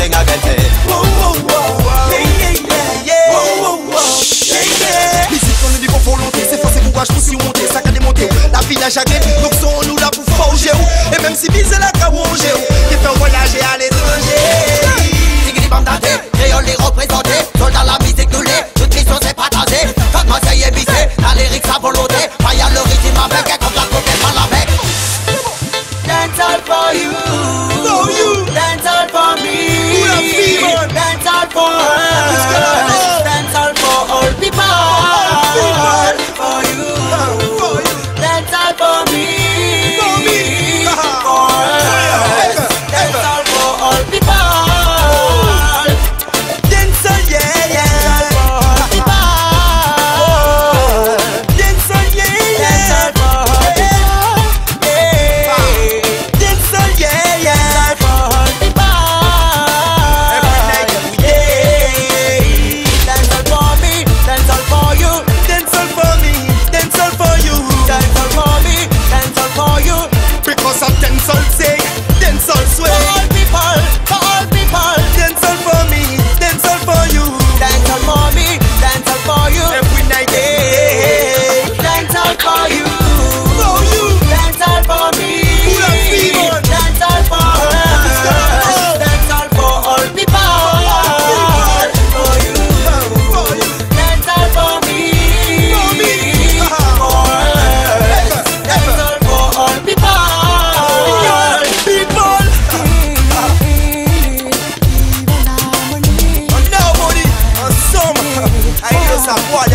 thing again. Wow, wow, wow. Yeah, yeah, yeah. Wow, wow, wow. Yeah, yeah. Musique on nous dit qu'on volonté, c'est force et courage pour surmonter, ça qu'a démonté. La vie n'a jamais, donc sont nous là pour forger. Et même si bise la caronger, qui fait voyager à l'étranger. Tigri bandate, créole les représentés. Soldats la musique nous l'est, toute mission c'est partagé. Quand Marseille est bissé, la lyrique sa volonté. Païa le rythme avec, et comme la côte est mal avec. Dance all for you, dance all for me, dance all for us, dance all for all people, for you, dance all for me, for us, dance all for all people, Dance all, yeah, yeah. people, Dance all, yeah, yeah. dance all for all people, Dance all, yeah, yeah. Every night, yeah. dance all for me, dance all for you, Dance all for me, dance all for you. dance all for me, dance all for you. Because of dance all sing, dance all sway. For all people, for all people. Dance all for me, dance all for you. Dance all for me, dance all for you. Every night, yeah. Dance all for you. For you. Dance all for me. Who love people? Dance all for us. Dance all for all people. For you. For you. Dance all for me. For me. For us. Dance all for all people. People. On nobody, on some. I know some boy.